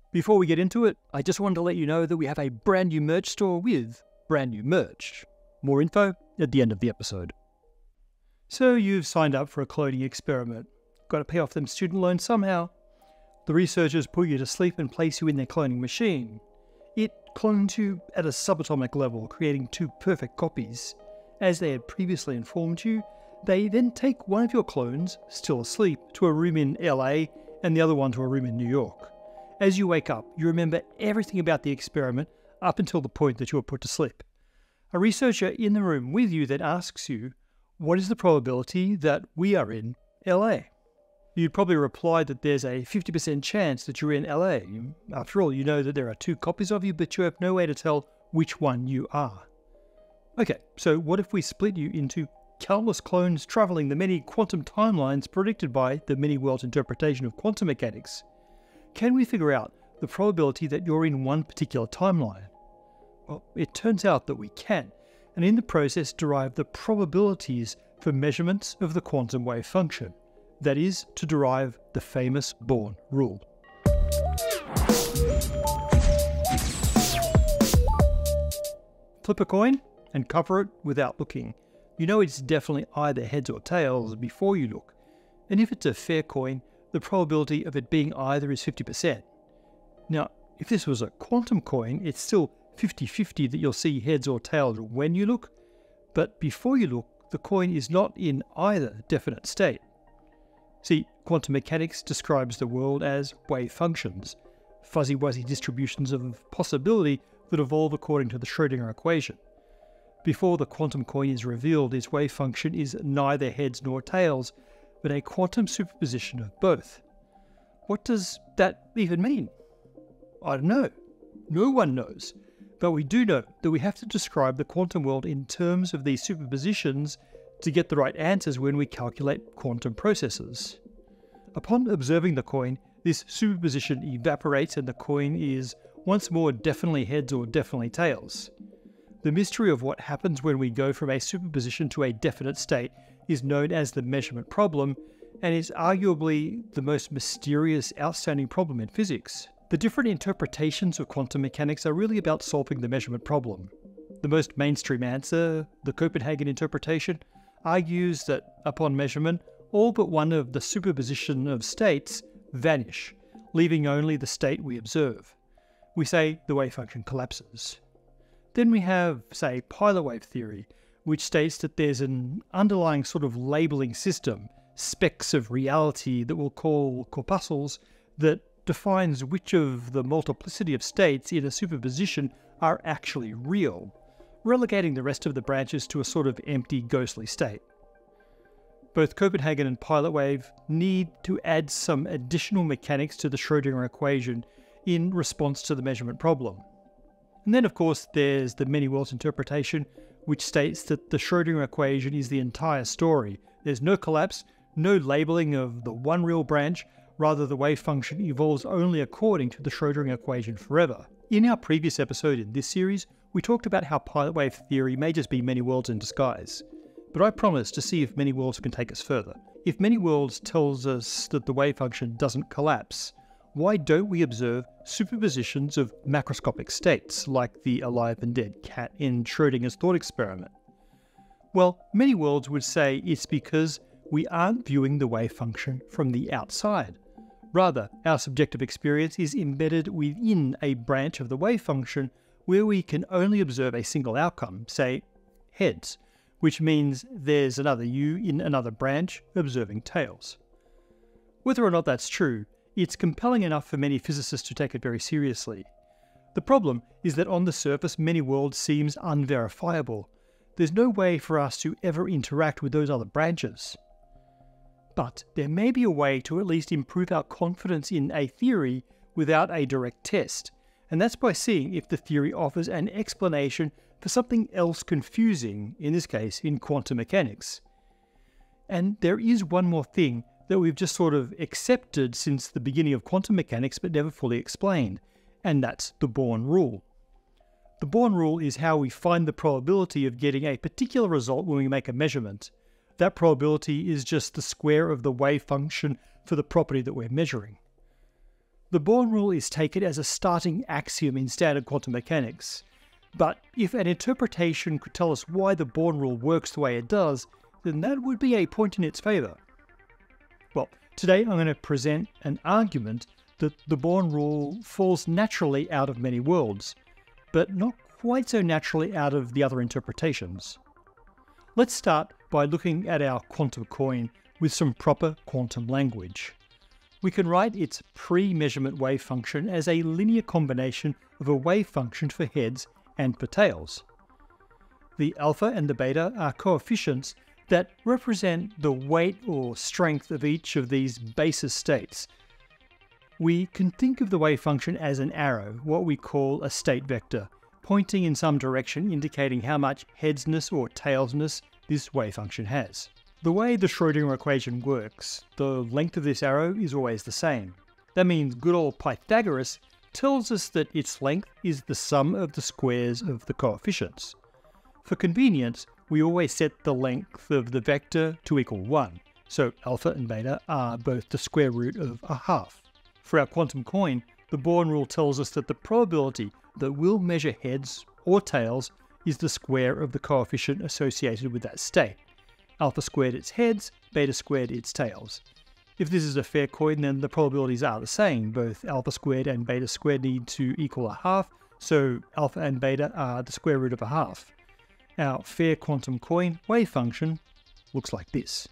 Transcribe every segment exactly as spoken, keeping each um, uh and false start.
Before we get into it, I just wanted to let you know that we have a brand new merch store with brand new merch. More info at the end of the episode. So you've signed up for a cloning experiment. Got to pay off them student loans somehow. The researchers put you to sleep and place you in their cloning machine. It clones you at a subatomic level, creating two perfect copies. As they had previously informed you, they then take one of your clones, still asleep, to a room in L A and the other one to a room in New York. As you wake up, you remember everything about the experiment up until the point that you were put to sleep. A researcher in the room with you then asks you, what is the probability that we are in L A? You'd probably reply that there's a fifty percent chance that you're in L A. After all, you know that there are two copies of you, but you have no way to tell which one you are. Okay, so what if we split you into countless clones traveling the many quantum timelines predicted by the many-world interpretation of quantum mechanics? Can we figure out the probability that you're in one particular timeline? Well, it turns out that we can, and in the process derive the probabilities for measurements of the quantum wave function. That is, to derive the famous Born rule. Flip a coin and cover it without looking. You know it's definitely either heads or tails before you look. And if it's a fair coin, the probability of it being either is fifty percent. Now, if this was a quantum coin, it's still fifty fifty that you'll see heads or tails when you look, but before you look, the coin is not in either definite state. See, quantum mechanics describes the world as wave functions, fuzzy-wuzzy distributions of possibility that evolve according to the Schrödinger equation. Before the quantum coin is revealed, its wave function is neither heads nor tails, but a quantum superposition of both. What does that even mean? I don't know. No one knows. But we do know that we have to describe the quantum world in terms of these superpositions to get the right answers when we calculate quantum processes. Upon observing the coin, this superposition evaporates and the coin is once more definitely heads or definitely tails. The mystery of what happens when we go from a superposition to a definite state is known as the measurement problem, and is arguably the most mysterious outstanding problem in physics. The different interpretations of quantum mechanics are really about solving the measurement problem. The most mainstream answer, the Copenhagen interpretation, argues that upon measurement, all but one of the superposition of states vanish, leaving only the state we observe. We say the wave function collapses. Then we have, say, pilot wave theory, which states that there's an underlying sort of labeling system, specks of reality that we'll call corpuscles, that defines which of the multiplicity of states in a superposition are actually real, relegating the rest of the branches to a sort of empty, ghostly state. Both Copenhagen and pilot wave need to add some additional mechanics to the Schrödinger equation in response to the measurement problem. And then, of course, there's the many worlds interpretation, which states that the Schrödinger equation is the entire story. There's no collapse, no labeling of the one real branch, rather the wave function evolves only according to the Schrödinger equation forever. In our previous episode in this series, we talked about how pilot wave theory may just be many worlds in disguise. But I promise to see if many worlds can take us further. If many worlds tells us that the wave function doesn't collapse, why don't we observe superpositions of macroscopic states, like the alive and dead cat in Schrödinger's thought experiment? Well, many worlds would say it's because we aren't viewing the wave function from the outside. Rather, our subjective experience is embedded within a branch of the wave function where we can only observe a single outcome, say, heads, which means there's another you in another branch observing tails. Whether or not that's true, it's compelling enough for many physicists to take it very seriously. The problem is that on the surface, many worlds seems unverifiable. There's no way for us to ever interact with those other branches. But there may be a way to at least improve our confidence in a theory without a direct test, and that's by seeing if the theory offers an explanation for something else confusing, in this case in quantum mechanics. And there is one more thing that we've just sort of accepted since the beginning of quantum mechanics but never fully explained, and that's the Born rule. The Born rule is how we find the probability of getting a particular result when we make a measurement. That probability is just the square of the wave function for the property that we're measuring. The Born rule is taken as a starting axiom in standard quantum mechanics, but if an interpretation could tell us why the Born rule works the way it does, then that would be a point in its favour. Well, today I'm going to present an argument that the Born rule falls naturally out of many worlds, but not quite so naturally out of the other interpretations. Let's start by looking at our quantum coin with some proper quantum language. We can write its pre-measurement wave function as a linear combination of a wave function for heads and for tails. The alpha and the beta are coefficients that represent the weight or strength of each of these basis states. We can think of the wave function as an arrow, what we call a state vector, pointing in some direction indicating how much headsness or tailsness this wave function has. The way the Schrödinger equation works, the length of this arrow is always the same. That means good old Pythagoras tells us that its length is the sum of the squares of the coefficients. For convenience, we always set the length of the vector to equal one, so alpha and beta are both the square root of a half. For our quantum coin, the Born rule tells us that the probability that we'll measure heads or tails is the square of the coefficient associated with that state. Alpha squared its heads, beta squared its tails. If this is a fair coin, then the probabilities are the same. Both alpha squared and beta squared need to equal a half, so alpha and beta are the square root of a half. Our fair quantum coin wave function looks like this.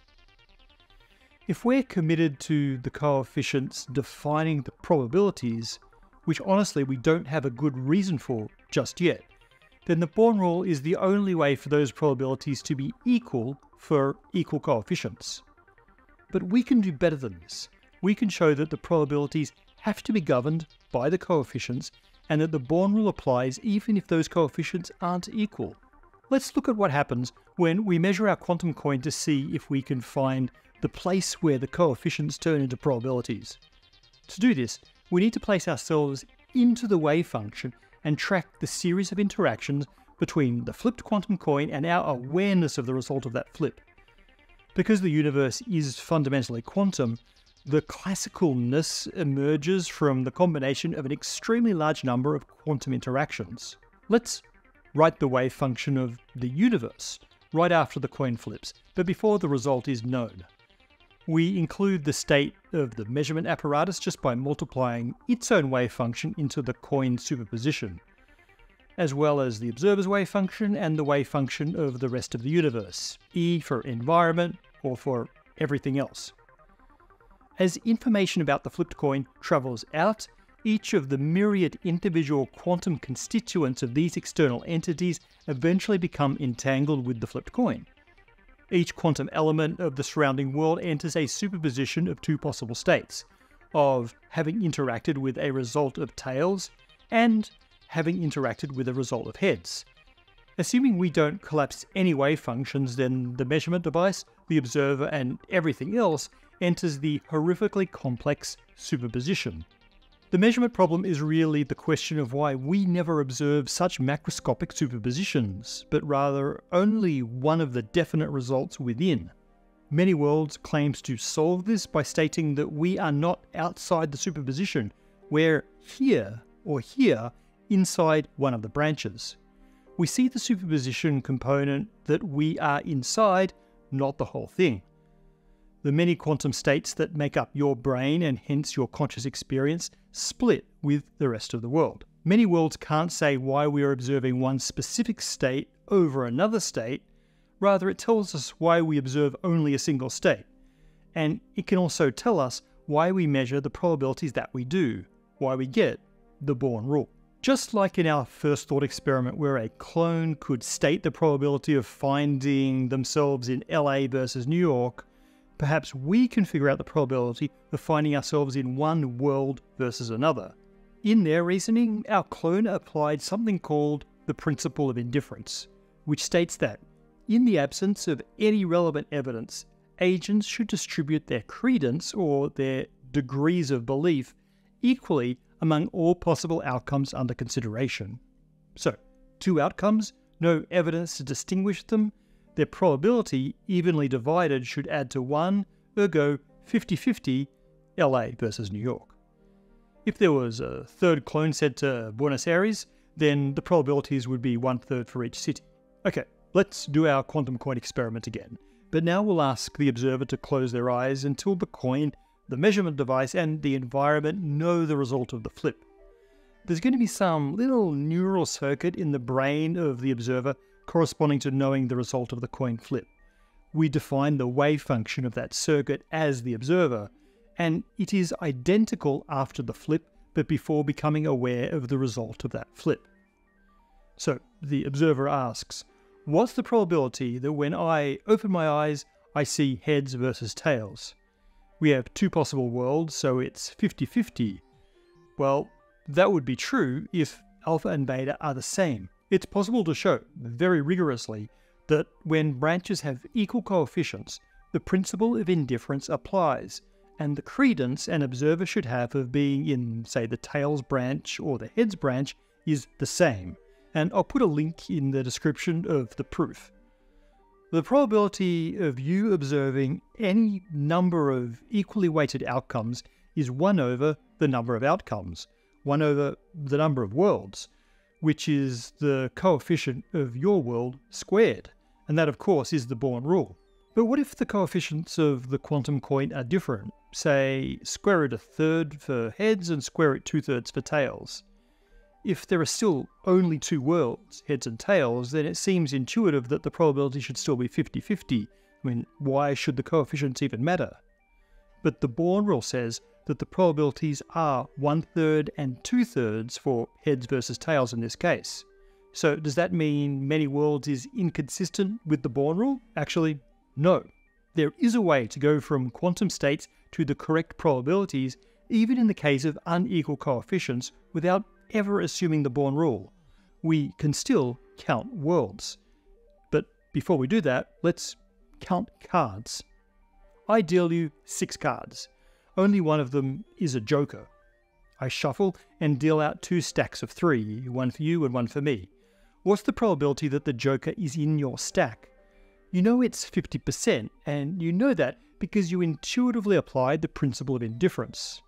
If we're committed to the coefficients defining the probabilities, which honestly we don't have a good reason for just yet, then the Born rule is the only way for those probabilities to be equal for equal coefficients. But we can do better than this. We can show that the probabilities have to be governed by the coefficients and that the Born rule applies even if those coefficients aren't equal. Let's look at what happens when we measure our quantum coin to see if we can find the place where the coefficients turn into probabilities. To do this, we need to place ourselves into the wave function and track the series of interactions between the flipped quantum coin and our awareness of the result of that flip. Because the universe is fundamentally quantum, the classicalness emerges from the combination of an extremely large number of quantum interactions. Let's write the wave function of the universe right after the coin flips, but before the result is known. We include the state of the measurement apparatus just by multiplying its own wave function into the coin superposition, as well as the observer's wave function and the wave function of the rest of the universe, E for environment or for everything else. As information about the flipped coin travels out, each of the myriad individual quantum constituents of these external entities eventually become entangled with the flipped coin. Each quantum element of the surrounding world enters a superposition of two possible states, of having interacted with a result of tails and having interacted with a result of heads. Assuming we don't collapse any wave functions, then the measurement device, the observer, and everything else enters the horrifically complex superposition. The measurement problem is really the question of why we never observe such macroscopic superpositions, but rather only one of the definite results within. Many worlds claims to solve this by stating that we are not outside the superposition, we're here or here inside one of the branches. We see the superposition component that we are inside, not the whole thing. The many quantum states that make up your brain and hence your conscious experience split with the rest of the world. Many worlds can't say why we are observing one specific state over another state, rather it tells us why we observe only a single state. And it can also tell us why we measure the probabilities that we do, why we get the Born rule. Just like in our first thought experiment where a clone could state the probability of finding themselves in L A versus New York, perhaps we can figure out the probability of finding ourselves in one world versus another. In their reasoning, our clone applied something called the principle of indifference, which states that, in the absence of any relevant evidence, agents should distribute their credence or their degrees of belief equally among all possible outcomes under consideration. So, two outcomes, no evidence to distinguish them, their probability evenly divided should add to one, ergo fifty fifty, L A versus New York. If there was a third clone sent to Buenos Aires, then the probabilities would be one third for each city. Okay, let's do our quantum coin experiment again. But now we'll ask the observer to close their eyes until the coin, the measurement device, and the environment know the result of the flip. There's going to be some little neural circuit in the brain of the observer corresponding to knowing the result of the coin flip. We define the wave function of that circuit as the observer, and it is identical after the flip, but before becoming aware of the result of that flip. So the observer asks, what's the probability that when I open my eyes, I see heads versus tails? We have two possible worlds, so it's fifty fifty. Well, that would be true if alpha and beta are the same. It's possible to show, very rigorously, that when branches have equal coefficients, the principle of indifference applies, and the credence an observer should have of being in, say, the tails branch or the heads branch is the same. And I'll put a link in the description of the proof. The probability of you observing any number of equally weighted outcomes is one over the number of outcomes, one over the number of worlds, which is the coefficient of your world squared. And that, of course, is the Born rule. But what if the coefficients of the quantum coin are different? Say, square root a third for heads and square root two thirds for tails. If there are still only two worlds, heads and tails, then it seems intuitive that the probability should still be fifty fifty. I mean, why should the coefficients even matter? But the Born rule says that the probabilities are one third and two thirds for heads versus tails in this case. So does that mean many worlds is inconsistent with the Born rule? Actually, no. There is a way to go from quantum states to the correct probabilities, even in the case of unequal coefficients, without ever assuming the Born rule. We can still count worlds. But before we do that, let's count cards. I deal you six cards. Only one of them is a joker. I shuffle and deal out two stacks of three, one for you and one for me. What's the probability that the joker is in your stack? You know it's fifty percent, and you know that because you intuitively applied the principle of indifference.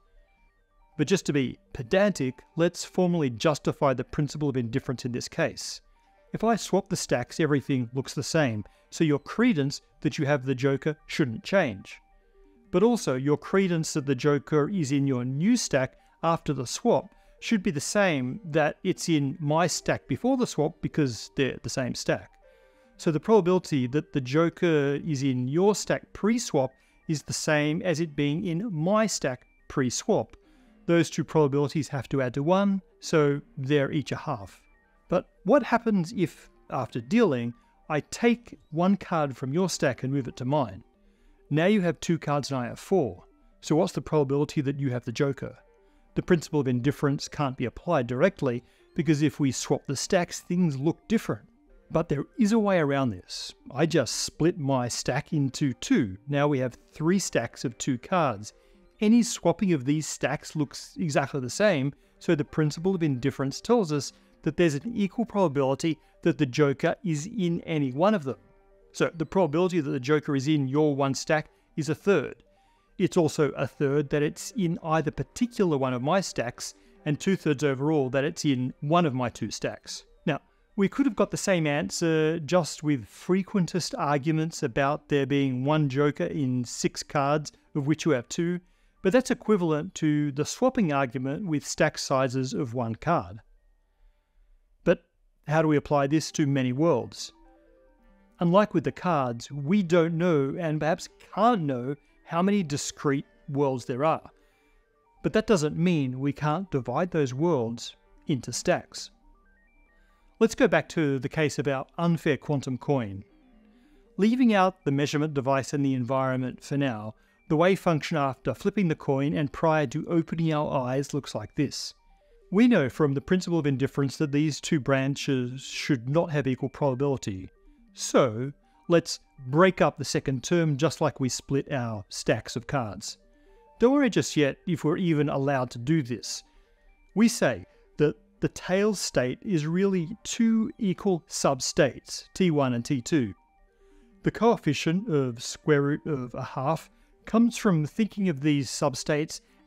But just to be pedantic, let's formally justify the principle of indifference in this case. If I swap the stacks, everything looks the same, so your credence that you have the joker shouldn't change. But also, your credence that the joker is in your new stack after the swap should be the same that it's in my stack before the swap because they're the same stack. So the probability that the joker is in your stack pre-swap is the same as it being in my stack pre-swap. Those two probabilities have to add to one, so they're each a half. But what happens if, after dealing, I take one card from your stack and move it to mine? Now you have two cards and I have four. So what's the probability that you have the joker? The principle of indifference can't be applied directly, because if we swap the stacks, things look different. But there is a way around this. I just split my stack into two. Now we have three stacks of two cards. Any swapping of these stacks looks exactly the same, so the principle of indifference tells us that there's an equal probability that the joker is in any one of them. So the probability that the joker is in your one stack is a third. It's also a third that it's in either particular one of my stacks, and two thirds overall that it's in one of my two stacks. Now, we could have got the same answer just with frequentist arguments about there being one joker in six cards, of which you have two, but that's equivalent to the swapping argument with stack sizes of one card. But how do we apply this to many worlds? Unlike with the cards, we don't know, and perhaps can't know, how many discrete worlds there are. But that doesn't mean we can't divide those worlds into stacks. Let's go back to the case of our unfair quantum coin. Leaving out the measurement device and the environment for now, the wave function after flipping the coin and prior to opening our eyes looks like this. We know from the principle of indifference that these two branches should not have equal probability. So, let's break up the second term just like we split our stacks of cards. Don't worry just yet if we're even allowed to do this. We say that the tails state is really two equal substates, T one and T two. The coefficient of square root of a half comes from thinking of these substates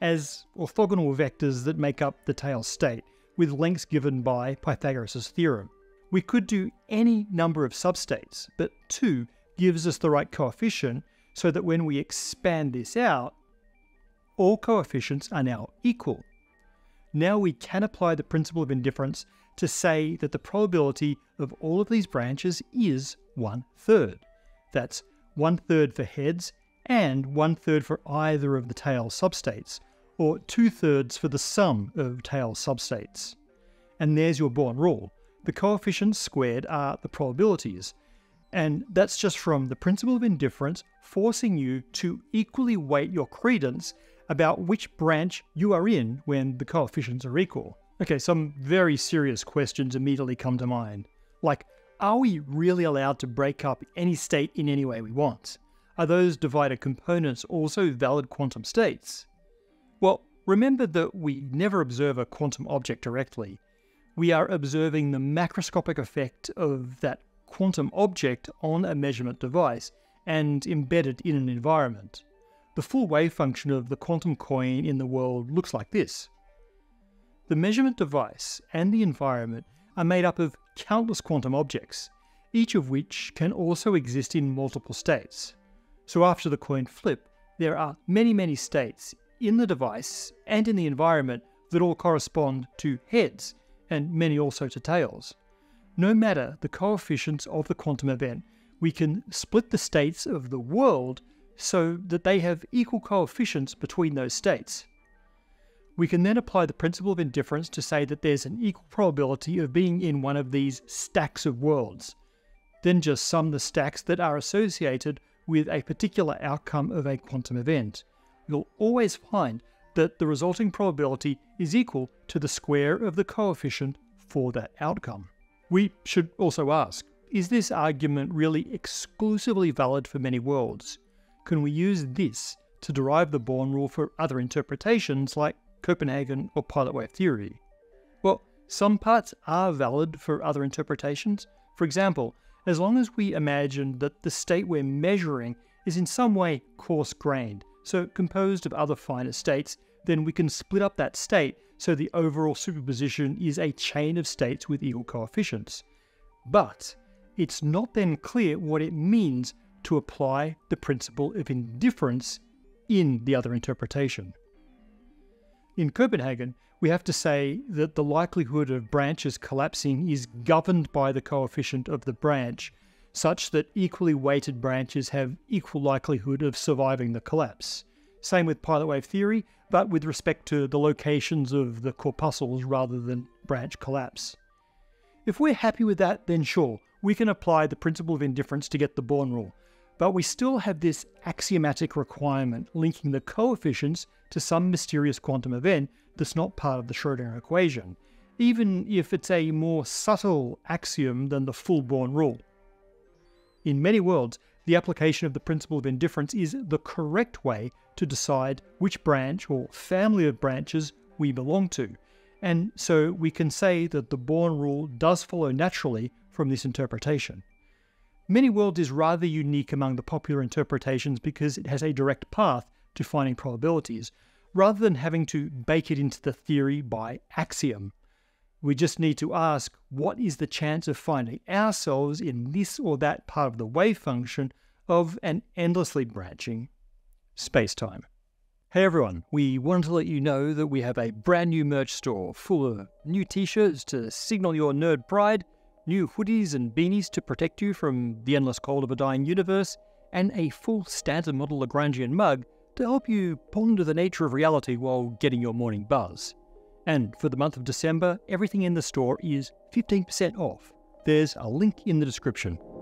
as orthogonal vectors that make up the tail state, with lengths given by Pythagoras' theorem. We could do any number of substates, but two gives us the right coefficient so that when we expand this out, all coefficients are now equal. Now we can apply the principle of indifference to say that the probability of all of these branches is one third. That's one third for heads and one third for either of the tail substates, or two thirds for the sum of tail substates. And there's your Born rule. The coefficients squared are the probabilities, and that's just from the principle of indifference forcing you to equally weight your credence about which branch you are in when the coefficients are equal. Okay, some very serious questions immediately come to mind, like, are we really allowed to break up any state in any way we want? Are those divided components also valid quantum states? Well, remember that we never observe a quantum object directly. We are observing the macroscopic effect of that quantum object on a measurement device and embedded in an environment. The full wave function of the quantum coin in the world looks like this. The measurement device and the environment are made up of countless quantum objects, each of which can also exist in multiple states. So after the coin flip, there are many, many states in the device and in the environment that all correspond to heads, and many also to tails. No matter the coefficients of the quantum event, we can split the states of the world so that they have equal coefficients between those states. We can then apply the principle of indifference to say that there's an equal probability of being in one of these stacks of worlds. Then just sum the stacks that are associated with a particular outcome of a quantum event. You'll always find that the resulting probability is equal to the square of the coefficient for that outcome. We should also ask, is this argument really exclusively valid for many worlds? Can we use this to derive the Born rule for other interpretations like Copenhagen or pilot wave theory? Well, some parts are valid for other interpretations. For example, as long as we imagine that the state we're measuring is in some way coarse-grained, so composed of other finer states, then we can split up that state so the overall superposition is a chain of states with equal coefficients. But it's not then clear what it means to apply the principle of indifference in the other interpretation. In Copenhagen, we have to say that the likelihood of branches collapsing is governed by the coefficient of the branch, such that equally weighted branches have equal likelihood of surviving the collapse. Same with pilot wave theory, but with respect to the locations of the corpuscles rather than branch collapse. If we're happy with that, then sure, we can apply the principle of indifference to get the Born rule. But we still have this axiomatic requirement linking the coefficients to some mysterious quantum event that's not part of the Schrödinger equation, even if it's a more subtle axiom than the full Born rule. In many worlds, the application of the principle of indifference is the correct way to decide which branch or family of branches we belong to, and so we can say that the Born rule does follow naturally from this interpretation. Many worlds is rather unique among the popular interpretations because it has a direct path to finding probabilities, rather than having to bake it into the theory by axiom. We just need to ask, what is the chance of finding ourselves in this or that part of the wave function of an endlessly branching space-time? Hey everyone, we wanted to let you know that we have a brand new merch store full of new t-shirts to signal your nerd pride, new hoodies and beanies to protect you from the endless cold of a dying universe, and a full standard model Lagrangian mug to help you ponder the nature of reality while getting your morning buzz. And for the month of December, everything in the store is fifteen percent off. There's a link in the description.